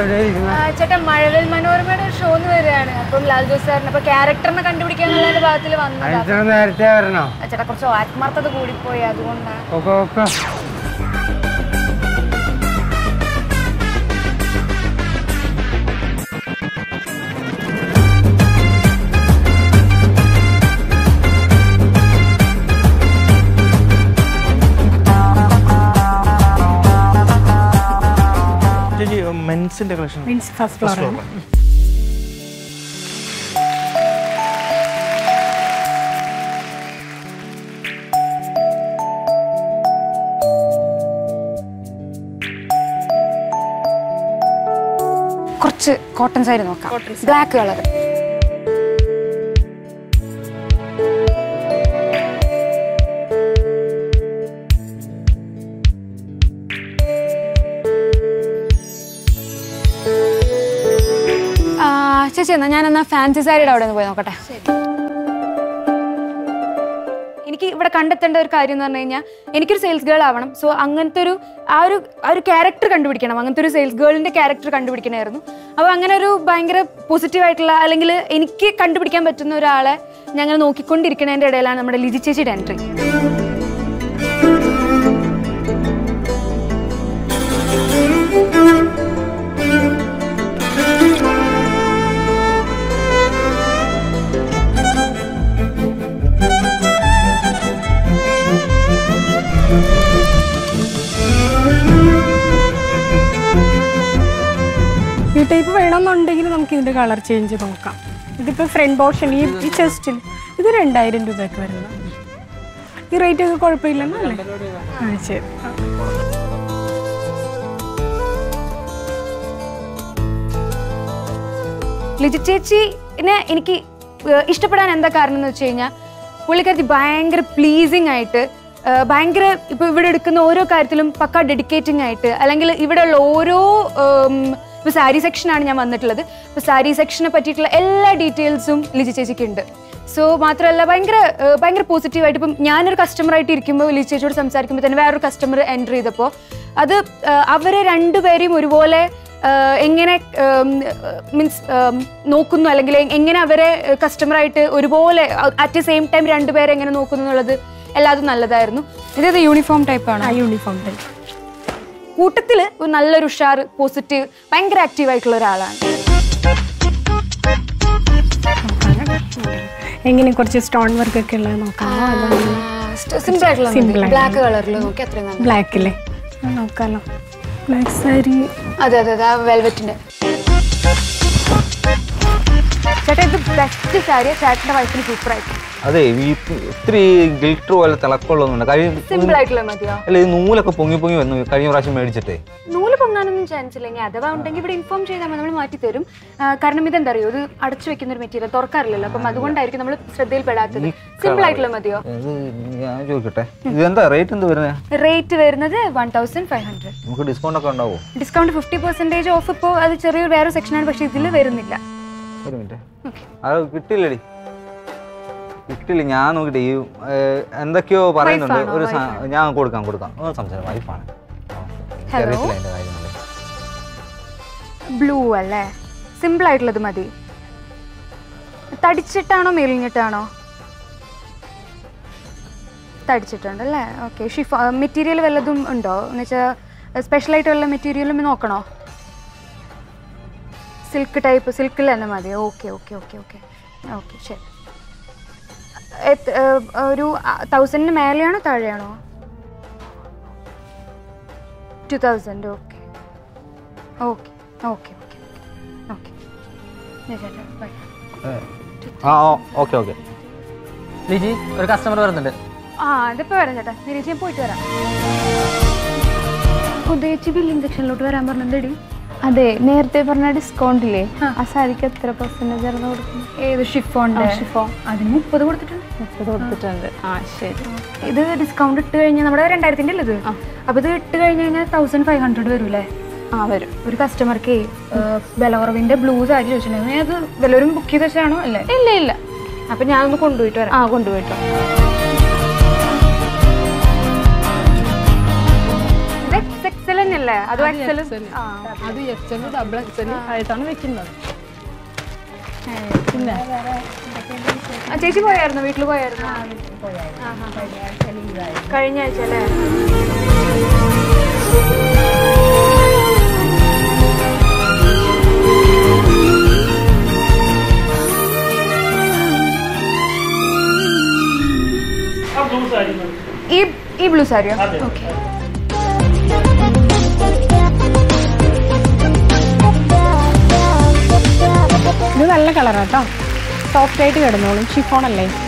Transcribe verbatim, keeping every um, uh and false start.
ചേട്ടാ മഴവിൽ മനോരമയുടെ ഷോ എന്ന് വരികയാണ്. അപ്പം ലാൽ ജോസ് സാറിന് അപ്പൊ ക്യാരക്ടറിനെ കണ്ടുപിടിക്കാനുള്ള ഭാഗത്തിൽ വന്നു. നേരത്തെ വരണോ? ചേട്ടാ കുറച്ച് ആത്മാർത്ഥത കൂടിപ്പോയി, അതുകൊണ്ടാണ്. മെൻസിന്റെ കളക്ഷൻ മെൻസ് ഫസ്റ്റ് ഫ്ലോർ ആണ്. കുറച്ച് കോട്ടൺ സാരി നോക്കാം, ബ്ലാക്ക് കളർ. ചേച്ചി എന്നാ ഞാൻ എന്നാ ഫാൻസി സാരിയുടെ അവിടെ നിന്ന് പോയി നോക്കട്ടെ. എനിക്ക് ഇവിടെ കണ്ടെത്തേണ്ട ഒരു കാര്യം എന്ന് പറഞ്ഞു കഴിഞ്ഞാൽ എനിക്കൊരു സെയിൽസ് ഗേൾ ആവണം. സോ അങ്ങനത്തെ ഒരു ആ ഒരു ആ ഒരു ക്യാരക്ടർ കണ്ടുപിടിക്കണം, അങ്ങനത്തെ ഒരു സെയിൽസ് ഗേളിന്റെ ക്യാരക്ടർ കണ്ടുപിടിക്കണമായിരുന്നു. അപ്പോൾ അങ്ങനെ ഒരു ഭയങ്കര പോസിറ്റീവായിട്ടുള്ള അല്ലെങ്കിൽ എനിക്ക് കണ്ടുപിടിക്കാൻ പറ്റുന്ന ഒരാളെ ഞങ്ങൾ നോക്കിക്കൊണ്ടിരിക്കുന്നതിൻ്റെ ഇടയിലാണ് നമ്മുടെ ലിജി ചേച്ചിയുടെ എൻട്രി. ഈ ടൈപ്പ് വേണമെന്നുണ്ടെങ്കിൽ നമുക്ക് ഇതിന്റെ കളർ ചേഞ്ച് നോക്കാം. ഇതിപ്പോ ഫ്രണ്ട് പോർഷൻ ഈ ഈ ചെസ്റ്റിൽ ഇത് രണ്ടായിരം രൂപയൊക്കെ വരുന്നത്. ഈ റേറ്റ് ഒക്കെ കുഴപ്പമില്ലെന്നോ അല്ലേ? ആ ശരി. ലിജി ചേച്ചിനെ എനിക്ക് ഇഷ്ടപ്പെടാൻ എന്താ കാരണം എന്ന് വെച്ച് കഴിഞ്ഞാൽ പുള്ളിക്കാരത്തി ഭയങ്കര പ്ലീസിങ് ആയിട്ട്, ഭയങ്കര ഇപ്പോൾ ഇവിടെ എടുക്കുന്ന ഓരോ കാര്യത്തിലും പക്ക ഡെഡിക്കേറ്റിംഗ് ആയിട്ട്, അല്ലെങ്കിൽ ഇവിടെയുള്ള ഓരോ ഇപ്പോൾ സാരി സെക്ഷനാണ് ഞാൻ വന്നിട്ടുള്ളത്. ഇപ്പോൾ സാരി സെക്ഷനെ പറ്റിയിട്ടുള്ള എല്ലാ ഡീറ്റെയിൽസും ലിജി ചേച്ചിക്ക് ഉണ്ട്. സോ മാത്രമല്ല ഭയങ്കര ഭയങ്കര പോസിറ്റീവായിട്ട് ഇപ്പം ഞാനൊരു കസ്റ്റമറായിട്ട് ഇരിക്കുമ്പോൾ ലിജി ചേച്ചിയോട് സംസാരിക്കുമ്പോൾ തന്നെ വേറൊരു കസ്റ്റമർ എൻ്റർ ചെയ്തപ്പോൾ അത് അവരെ രണ്ടുപേരെയും ഒരുപോലെ എങ്ങനെ മീൻസ് നോക്കുന്നു, അല്ലെങ്കിൽ എങ്ങനെ അവരെ കസ്റ്റമറായിട്ട് ഒരുപോലെ അറ്റ് ദ സെയിം ടൈം രണ്ടുപേരെ എങ്ങനെ നോക്കുന്നു എന്നുള്ളത് എല്ലാതും നല്ലതായിരുന്നു. ഇതേത് യൂണിഫോം ടൈപ്പാണ്? Uniform type. കൂട്ടത്തിൽ ഒരു നല്ലൊരു ഉഷാർ പോസിറ്റീവ് ഭയങ്കര ആക്റ്റീവ് ആയിട്ടുള്ള ഒരാളാണ്. എങ്ങനെ കുറച്ച് സ്റ്റോൺ വർക്ക് ഒക്കെ ഉള്ളത് നോക്കാമോ? സിമ്പിൾ ആയിട്ടുള്ള ബ്ലാക്ക് കളറിൽ നോക്കി അത്രയും ബ്ലാക്കില്ലേ നോക്കാമല്ലോ. ബ്ലാക്ക് സാരി. അതെ അതെ അതെ, ആ വെൽവെറ്റിന്റെ. ചേട്ടാ ഇത് ബെസ്റ്റ് സാരി, ചേട്ടന്റെ വൈഫിന് സൂപ്പറായിട്ട്. അതെ, ഇത്തിരി ഗിൽറ്റർ പോലെ തിളക്കമുള്ളതുണ്ട്. സിമ്പിൾ ആയിട്ടുള്ള മതിയോ? അല്ല, ഈ നൂലൊക്കെ പൊങ്ങി പൊങ്ങി വന്നു കഴിഞ്ഞ പ്രാവശ്യം മേടിച്ചിട്ടേ. നൂല് പൊങ്ങാനൊന്നും ചാൻസ് ഇല്ലെങ്കിൽ അഥവാ ഉണ്ടെങ്കിൽ ഇവിടെ ഇൻഫോം ചെയ്താൽ നമ്മൾ മാറ്റി തരും. കാരണം ഇതെന്താ അറിയോ, ഇത് അടച്ചു വെക്കുന്ന ഒരു മെറ്റീരിയൽ, തുറക്കാറില്ലല്ലോ. അപ്പം അതുകൊണ്ടായിരിക്കും നമ്മൾ ശ്രദ്ധയിൽപ്പെടാത്തത്. സിമ്പിൾ ആയിട്ടുള്ള മതിയോ? ഞാൻ ചോദിക്കട്ടെ, ഇതെന്താ റേറ്റ് എന്താ വരുന്നത്? റേറ്റ് വരുന്നത് വൺ തൗസൻഡ് ഫൈവ് ഹൺഡ്രഡ്. നമുക്ക് ഡിസ്കൗണ്ട് ഒക്കെ ഉണ്ടാവോ? Discount fifty percentage off. ഇപ്പോൾ അത് ചെറിയൊരു വേറെ സെക്ഷനാണ്, പക്ഷെ ഇതിൽ വരുന്നില്ല. ഒരു മിനിറ്റ്, അത് കിട്ടില്ലടി, കിട്ടില്ല. ഞാൻ നോക്കിട്ടെ, ഈ എന്തൊക്കെയോ പറയുന്നുണ്ട്. ഒരു ഞാൻ കൊടുക്കാം കൊടുക്കാം സംസാരം. വൈഫാണ്. ബ്ലൂ അല്ലേ? സിമ്പിൾ ആയിട്ടുള്ളത് മതി. തടിച്ചിട്ടാണോ മെലിഞ്ഞിട്ടാണോ? തടിച്ചിട്ടുണ്ട് അല്ലേ? ഓക്കെ. ഷിഫോ മെറ്റീരിയൽ വല്ലതും ഉണ്ടോ എന്ന് വെച്ചാൽ സ്പെഷ്യലായിട്ട് വല്ല മെറ്റീരിയലും നോക്കണോ? സിൽക്ക് ടൈപ്പ്, സിൽക്കിൽ തന്നെ മതി. Okay okay okay okay okay ശരി. ഒരു തൗസൻഡിന് മേലെയാണോ താഴെയാണോ? Two thousand. Okay okay okay okay okay okay okay. Liji, ഒരു കസ്റ്റമർ വരുന്നുണ്ട്. ആ അതിപ്പോൾ വരാം ചേട്ടാ. നിരീക്ഷ ഞാൻ പോയിട്ട് വരാം. ഉദയിച്ച് ബില്ലിംഗ് സെക്ഷനിലോട്ട് വരാൻ പറഞ്ഞെന്തടി? അതെ, നേരത്തെ പറഞ്ഞ ഡിസ്കൗണ്ട് ഇല്ലേ, ആ സാരിക്ക് എത്ര പെർസെന്റേജ് ആണ് കൊടുക്കുന്നത്? ഏത് ഷിഫോണിന്റെ? ഷിഫോൺ അതിന് മുപ്പത് കൊടുത്തിട്ടുണ്ട്. മുപ്പത് കൊടുത്തിട്ടുണ്ട്. ആ ശരി. ഇത് ഡിസ്കൗണ്ട് ഇട്ട് കഴിഞ്ഞാൽ നമ്മുടെ രണ്ടായിരത്തിന്റെ അല്ലേ ഇത്? അപ്പൊ ഇത് ഇട്ട് കഴിഞ്ഞ് കഴിഞ്ഞാൽ തൗസൻഡ് ഫൈവ് ഹൺഡ്രഡ് വരൂല്ലേ? ആ വരും. ഒരു കസ്റ്റമർക്ക് വില കുറവിന്റെ ബ്ലൂ സാരി ചോദിച്ചിട്ടുണ്ടായിരുന്നു. അത് വല്ലവരും ബുക്ക് ചെയ്ത് വെച്ചാണോ? അല്ലേ? ഇല്ല ഇല്ല. അപ്പൊ ഞാനൊന്ന് കൊണ്ടുപോയിട്ട് വരാം. ആ കൊണ്ടുപോയിട്ടോ. എക്സൽ തന്നെയല്ലേ അല്ലേ അതും എക്സലും അത് എക്സൽ ഡബിൾ എക്സൽ ആയിട്ടാണ് വെക്കുന്നത്. പിന്നെ ചേച്ചി പോയായിരുന്നു വീട്ടിൽ പോയായിരുന്നു കഴിഞ്ഞ ആഴ്ച അല്ലേ? ഈ ഈ ബ്ലൂ സാരിയോ? ഓക്കെ. ഇത് നല്ല കളറാട്ടോ, സോഫ്റ്റ് ആയിട്ട് കിടന്നോളും, ഷിഫോൺ അല്ലേ.